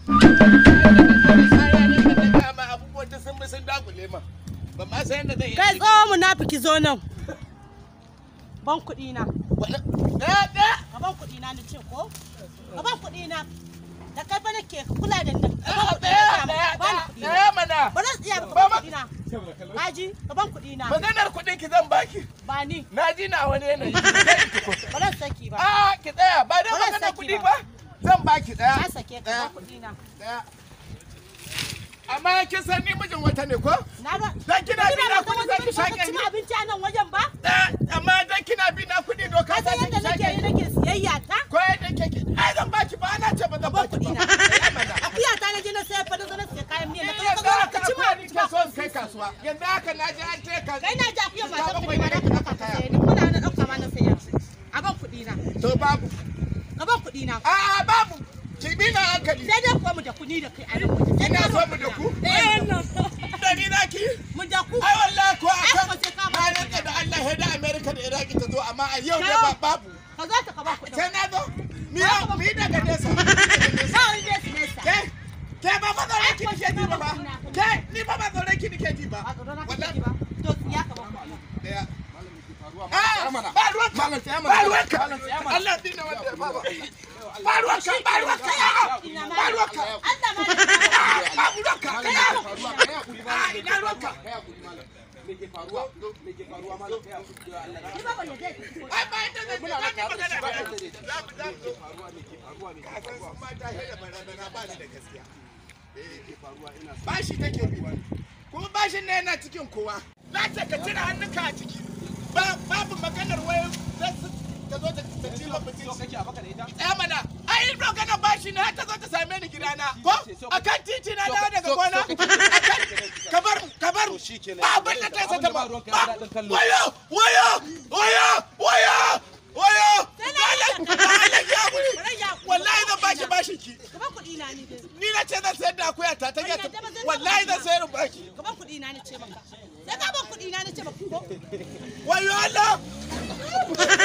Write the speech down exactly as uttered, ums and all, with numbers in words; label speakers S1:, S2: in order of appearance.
S1: abubuwan ta sun sun dagule ma. Ba ma san yadda zai yi.
S2: Kai tsawo munafiki zo nan. Ban kuɗi na.
S1: Da da.
S2: Ka ban kuɗi na ce ko? Ka ban kuɗi na. Da kai fa nake kula da nan.
S1: Ɗaya mana.
S2: Ba zan tsaya ba kuɗi na. Haji, ka ban kuɗi na.
S1: Maganar kuɗin ki zan baki.
S2: Ba ni.
S1: Na ji na wani yanayi.
S2: Ba zan saki ba.
S1: A ki tsaya ba dai maganar kuɗi ba. Zan baki ɗaya.
S2: Na sake ka ban kuɗi na.
S1: Ɗaya. Amma kin san ni mijin wata ne ko?
S2: Na ba.
S1: Dan kina bi na kuɗi zan ki shaƙe ni.
S2: Ka abinci a nan wajen ba?
S1: Amma dan kina bi na kuɗi doka
S2: za ki shaƙe ni. Ka san yadda nake yi nake siyayya ta?
S1: Ko yadda kike. Ai zan baki ba ana ce ba zan baki ba.
S2: Akuya ta na je na sayar fa da zo na siya kayan miya.
S1: Yanzu haka akuya ni ke so kai kasuwa. Yanzu haka na je an ce ka.
S2: Kai na ji akuya ba ta kuɗi ba na ɗauka ka sayar. Ni kuna na ɗauka ma na sayar. A ban kuɗi na.
S1: To babu.
S2: Ka ban kuɗi na.
S1: A'a babu. Ki bi na hankali.
S2: Sai dai kuwa mu da kuɗi da kai a nan waje.
S1: Ina so mu da ku?
S2: Eh nan.
S1: Da ni na ki?
S2: Mu da ku.
S1: Ai wallahi ko akan
S2: Ai, ko sai ka ba.
S1: na rantsa da Allah sai da America da Iraki ta zo amma a yau ne ba babu.
S2: Ka za ta ka ba kuɗi.
S1: Sai na zo. Ni ni daga nesa.
S2: Ba wani nesa nesa.
S1: Ke ke ba ba zaure ki nike ji ba ba. Ke ni ba ba zaure ki nike ji ba.
S2: Ba tsoro na kake ba. To ya ka ba.
S1: Daya. Ba ruwanka. Ba ruwanka. Allah dina wanda ya ba. Ba ruwanka. Ba ruwanka. Ba ruwanka.
S2: Allah ma
S1: Ba ruwanka. Ina ruwanka. Me ke faruwa? Me ke faruwa malam kai hakuri da Allah.
S2: Ni ba ban da zai.
S1: Ai ba inda zai muna magana ba. Za mu za mu faruwa me ke faruwa me ke faruwa. Kuma ta hada barazana ba ni da gaskiya. Eh ke faruwa ina so. Bashi take bi. Kuma bashin ne yana cikin kowa. Za ta ka cire hannunka a ciki. Babu maganar wai ta zo ta ci mutunci.
S3: Kake a baka da ita?
S1: Tsaya mana. Ai in maganar bashi ne ta zo ta same ni gidana. Ko akan titi na dawo daga gona. Ka bar ka bar. Ba abin da ta sa ta ba. Wayo wayo wayo wayo wayo. Wallahi zan baki bashin ki.
S2: Ka kuɗi na ni dai.
S1: Ni na ce zan sayar da akuya ta ta yata. Wallahi zan sayar baki.
S2: Ka ban kuɗi na ni ce maka. Sai ka ban kuɗi na ni ce maka ko?
S1: Wayo Allah.